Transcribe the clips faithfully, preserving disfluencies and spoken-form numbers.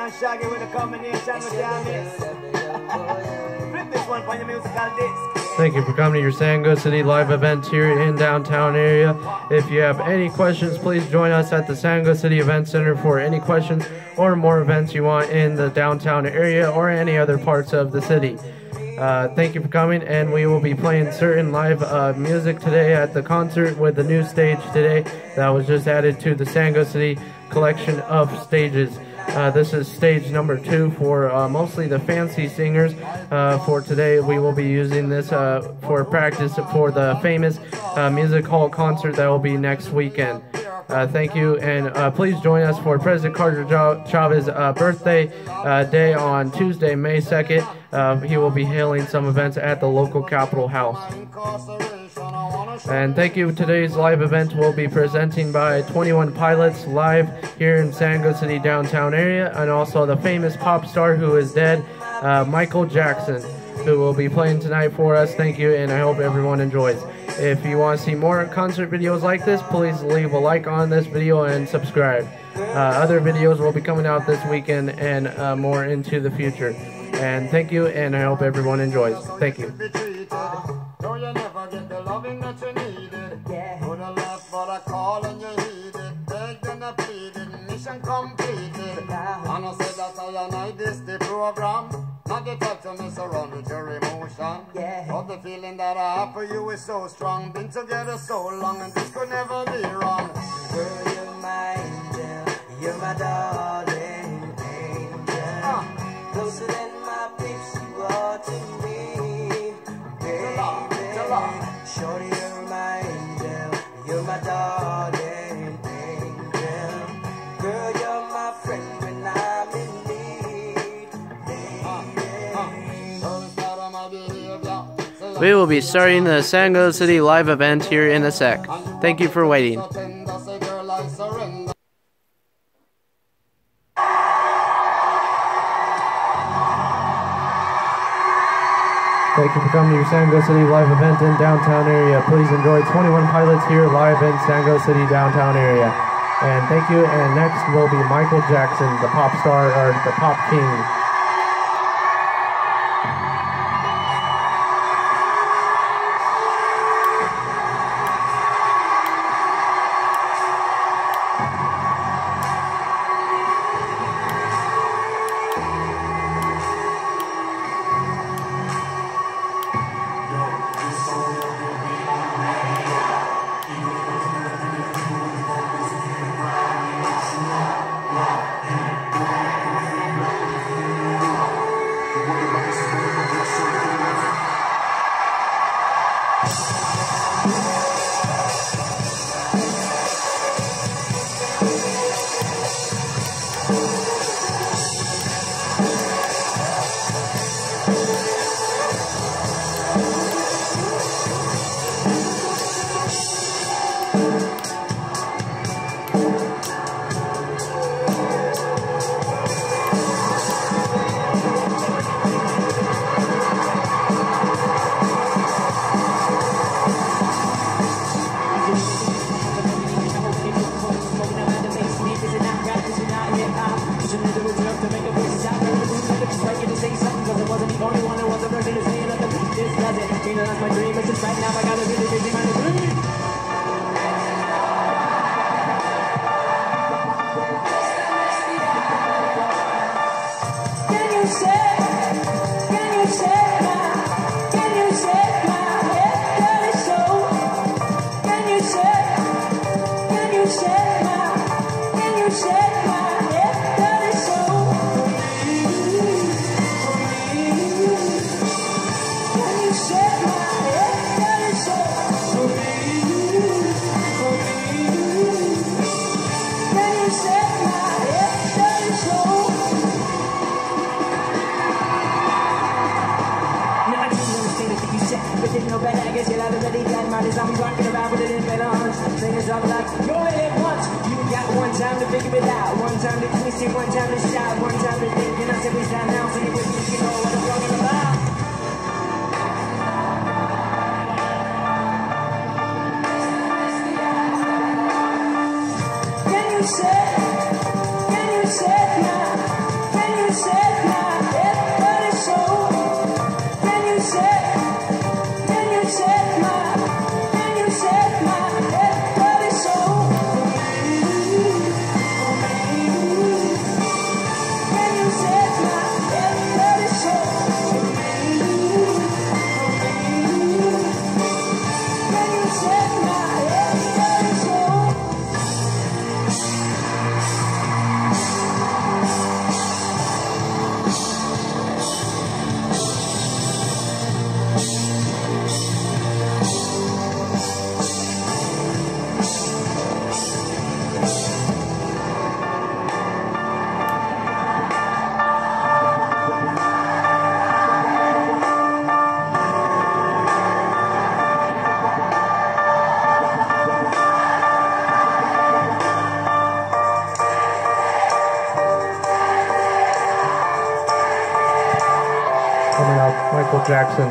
and Shaggy with the combination with your mix. Flip this one on your musical disc. Thank you for coming to your Sango City live event here in downtown area. If you have any questions, please join us at the Sango City Event Center for any questions or more events you want in the downtown area or any other parts of the city. Uh, thank you for coming, and we will be playing certain live uh, music today at the concert with the new stage today that was just added to the Sango City collection of stages. Uh, this is stage number two for uh, mostly the fancy singers. Uh, for today, we will be using this uh, for practice for the famous uh, music hall concert that will be next weekend. Uh, thank you, and uh, please join us for President Carter Chavez's uh, birthday uh, day on Tuesday, May second. Uh, he will be hailing some events at the local Capitol House. And thank you. Today's live event will be presenting by twenty-one Pilots live here in Sango City downtown area, and also the famous pop star who is dead, uh, Michael Jackson, who will be playing tonight for us. Thank you, and I hope everyone enjoys. If you want to see more concert videos like this, please leave a like on this video and subscribe. Uh, other videos will be coming out this weekend and uh, more into the future. And thank you, and I hope everyone enjoys. Thank you. Not the type to mess around with your emotion. Yeah. But the feeling that I have for you is so strong. Been together so long and this could never be wrong. Girl, you're my angel. You're my darling angel. Uh. Closer than my lips you are to me. Baby. Shorty, you're my angel. You're my darling angel. Girl, you're my friend when I'm in We will be starting the Sango City live event here in a sec. Thank you for waiting. Thank you for coming to your Sango City live event in downtown area. Please enjoy twenty-one Pilots here live in Sango City downtown area. And thank you. And next will be Michael Jackson, the pop star, or the pop king. you say, can you say now? Michael Jackson.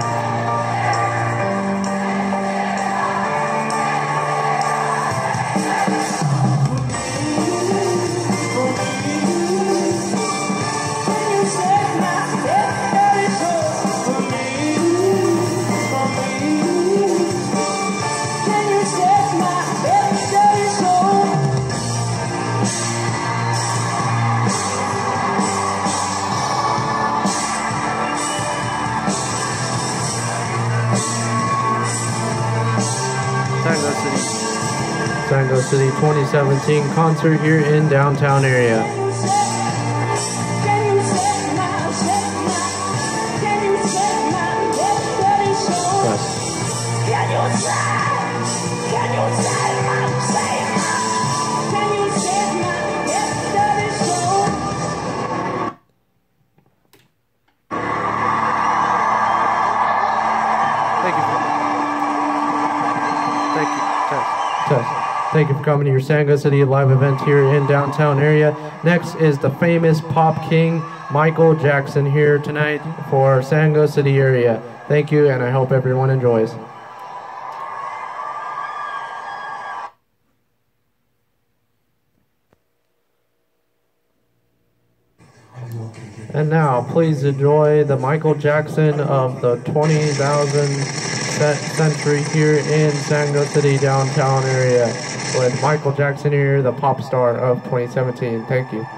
Sango City. Sango City twenty seventeen concert here in downtown area. Thank you for coming to your Sango City live event here in downtown area. Next is the famous pop king Michael Jackson here tonight for Sango City area. Thank you, and I hope everyone enjoys. And now, please enjoy the Michael Jackson of the twenty thousandth century here in Sango City downtown area with Michael Jackson here, the pop star of twenty seventeen. Thank you.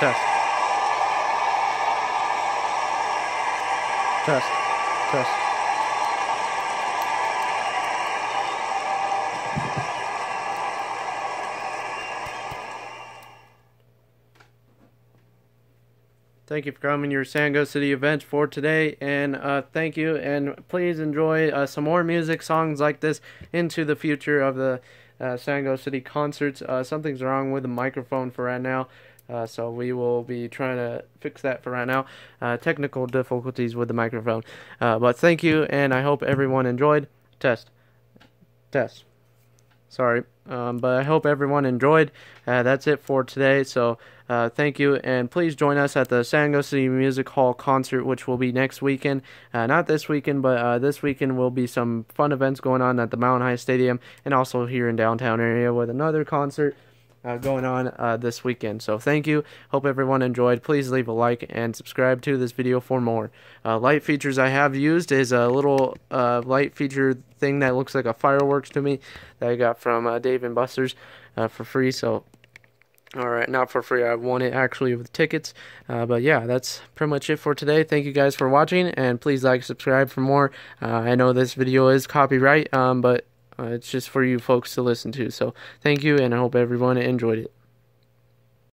Test. Test. Test. Thank you for coming to your Sango City event for today, and uh, thank you, and please enjoy uh, some more music, songs like this into the future of the uh, Sango City concerts. Uh, something's wrong with the microphone for right now, uh, so we will be trying to fix that for right now. Uh, technical difficulties with the microphone, uh, but thank you, and I hope everyone enjoyed. Test. Test. Sorry, um, but I hope everyone enjoyed. Uh, that's it for today, so uh, thank you, and please join us at the Sango City Music Hall concert, which will be next weekend. Uh, not this weekend, but uh, this weekend will be some fun events going on at the Mountain High Stadium, and also here in downtown area with another concert uh, going on uh, this weekend. So thank you, hope everyone enjoyed. Please leave a like and subscribe to this video for more. Uh, light features I have used is a little uh, light feature thing that looks like a fireworks to me that I got from uh, Dave and Buster's uh, for free. So alright, not for free, I won it actually with tickets. Uh, but yeah, that's pretty much it for today. Thank you guys for watching, and please like, subscribe for more. uh, I know this video is copyright, um, but uh, it's just for you folks to listen to. So thank you, and I hope everyone enjoyed it.